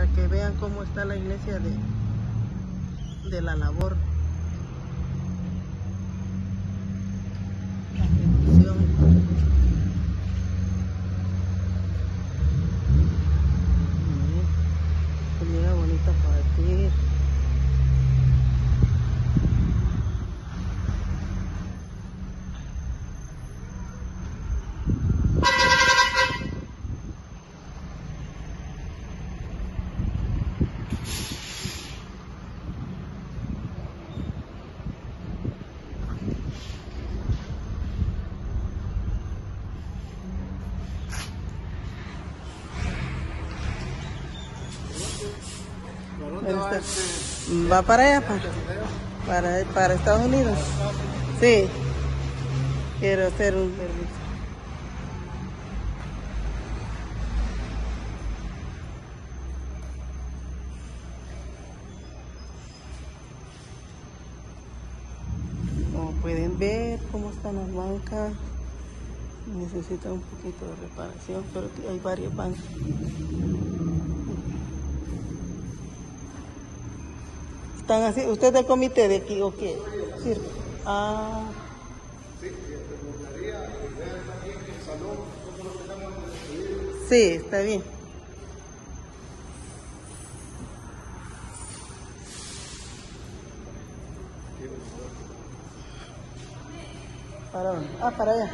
que vean cómo está la iglesia de la labor. La bendición. Mira, bonita para ti. Va para allá, para Estados Unidos. Sí, quiero hacer un servicio. Como pueden ver cómo están las bancas, necesitan un poquito de reparación, pero hay varias bancas. ¿Están así? ¿Usted es del comité de aquí o qué? Sí. Ah. Sí, me gustaría ver también el salón, nosotros lo tenemos decidido. Sí, está bien. ¿Para dónde? Ah, para allá.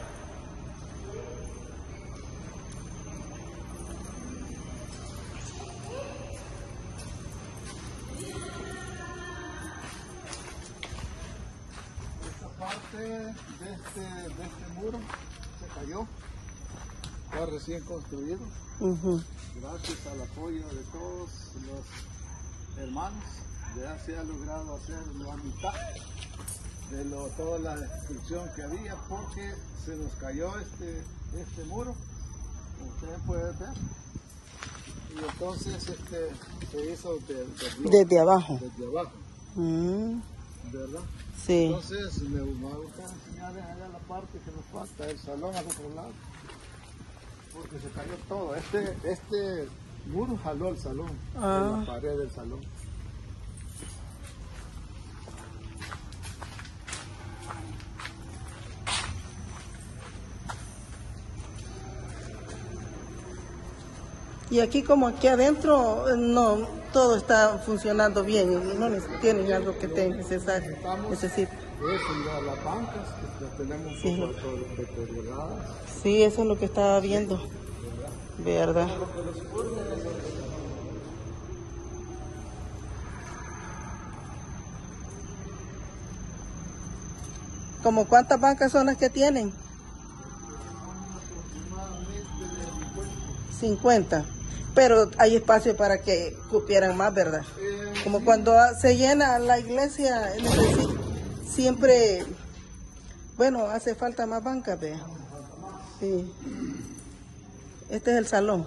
De este muro se cayó, está recién construido, gracias al apoyo de todos los hermanos. Ya se ha logrado hacer la mitad de toda la destrucción que había, porque se nos cayó este muro, como ustedes pueden ver, y entonces se hizo desde abajo. Desde abajo. ¿Verdad? Sí. Entonces me va a gustar enseñarles allá la parte que nos falta, el salón al otro lado, porque se cayó todo. Este muro jaló el salón, la pared del salón. Y aquí como aquí adentro, no, todo está funcionando bien y no tienen algo que necesita. Las bancas que las tenemos un poco deterioradas. Sí, eso es lo que estaba viendo. ¿Verdad? ¿Como cuántas bancas son las que tienen? 50. Pero hay espacio para que cupieran más, ¿verdad? Como cuando se llena la iglesia, siempre, bueno, hace falta más bancas, ¿ve? Sí. Este es el salón.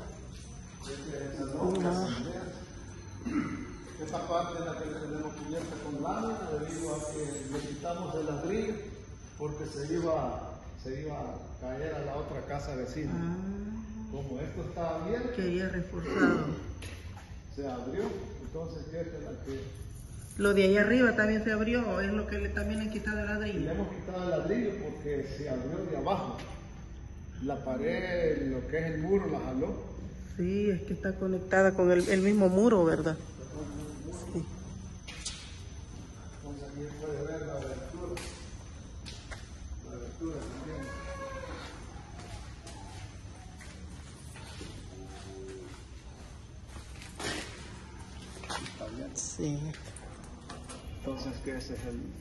Esta parte es la que tenemos cubierta con lámina, debido a que le quitamos el ladrillo, porque se iba a caer a la otra casa vecina. Como esto estaba abierto, quería reforzado. Se abrió, entonces esta es la que... Lo de ahí arriba también se abrió, es lo que también le han quitado el ladrillo. Le hemos quitado el ladrillo porque se abrió de abajo. La pared, lo que es el muro, la jaló. Sí, es que está conectada con el mismo muro, ¿verdad? Sí. Entonces aquí puede ver la abertura. La abertura también. Sí. Entonces, que ese es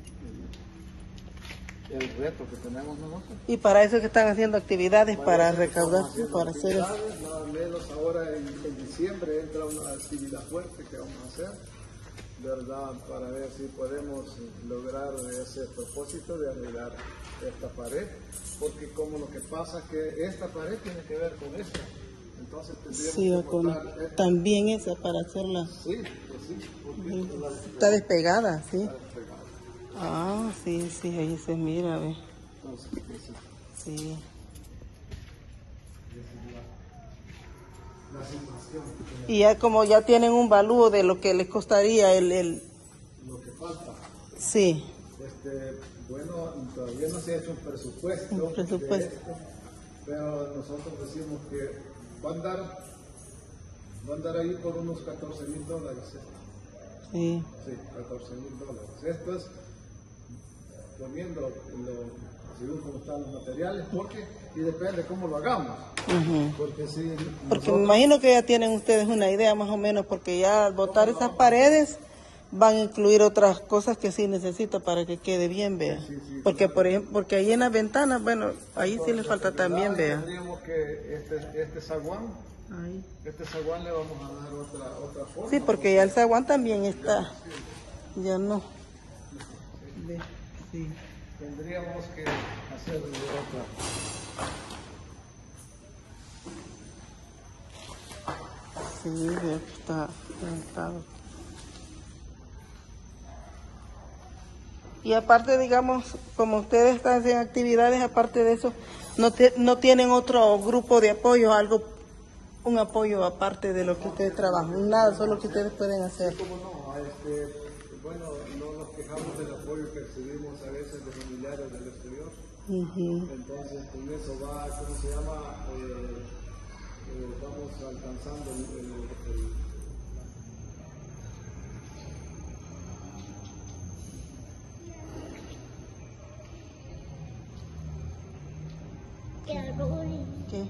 el reto que tenemos nosotros. Y para eso que están haciendo actividades para recaudar, para hacer eso. Nada menos ahora en diciembre entra una actividad fuerte que vamos a hacer, ¿verdad? Para ver si podemos lograr ese propósito de arreglar esta pared, porque como lo que pasa es que esta pared tiene que ver con esta. Entonces tendríamos que también esa para hacerla. Sí, pues sí, porque está despegada, sí. Está despegada. Ah, sí, sí, ahí se mira, ve. Entonces, sí. la situación. Y ya como ya tienen un valúo de lo que les costaría Lo que falta. Sí. Bueno, todavía no se ha hecho un presupuesto. Un presupuesto. De esto, pero nosotros decimos que va a andar ahí por unos $14,000 esto. Sí. Sí, $14,000. Esto es poniendo según cómo están los materiales, y depende cómo lo hagamos. Porque si porque me imagino que ya tienen ustedes una idea más o menos, porque ya al botar esas paredes van a incluir otras cosas que sí necesito para que quede bien, vea. Sí, porque por ejemplo, porque ahí en las ventanas, bueno, ahí sí le falta también, vea. Tendríamos que este zaguán, Ahí. este zaguán le vamos a dar otra forma. Sí, porque ya el zaguán también está, ya no. Ve, sí. Tendríamos que hacer otra. Sí, veo que está levantado. Y aparte, digamos, como ustedes están en actividades, aparte de eso, no tienen otro grupo de apoyo, un apoyo aparte de lo que ustedes trabajan, nada, solo que ustedes pueden hacer. Sí, cómo no, bueno, no nos quejamos del apoyo que recibimos a veces de familiares del exterior. Entonces, con eso va, ¿cómo se llama? Vamos alcanzando ¿Qué?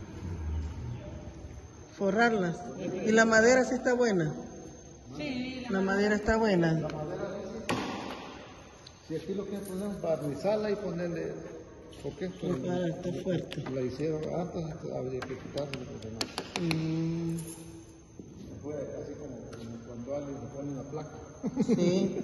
Forrarlas. ¿Y la madera sí está buena? Sí. La madera está buena. La madera, si aquí lo que ponemos barnizarla y ponerle, ¿por qué? Está fuerte. La hicieron antes, habría que quitarla porque no. Fue así como cuando alguien le pone una placa. Sí.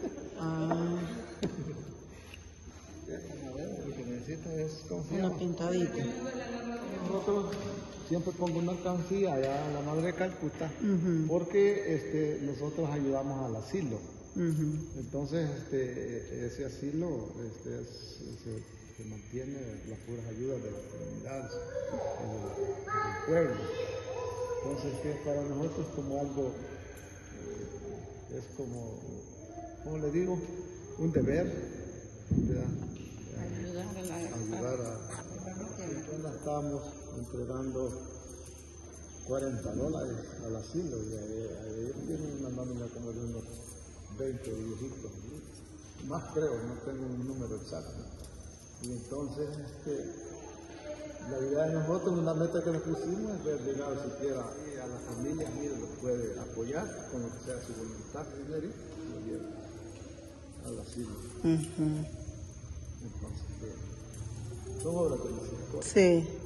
Esta madera lo que necesita es, ¿cómo se Una llama? pintadita. Nosotros siempre pongo una alcancía allá en la Madre de Calcuta, porque nosotros ayudamos al asilo. Entonces ese asilo se mantiene las puras ayudas de las comunidades, del pueblo. Entonces que para nosotros como algo, es como, ¿cómo le digo? Un deber, ¿verdad? Ayudar a estamos entregando $40 al asilo y ellos tienen una nómina como de unos 20 viejitos, más creo, no tengo un número exacto. Y entonces la idea de nosotros, una meta que nos pusimos es ver llegar siquiera a las familias, mire, los puede apoyar con lo que sea su voluntad, lo lleva al asilo. Entonces, son obras de misericordia. Sí.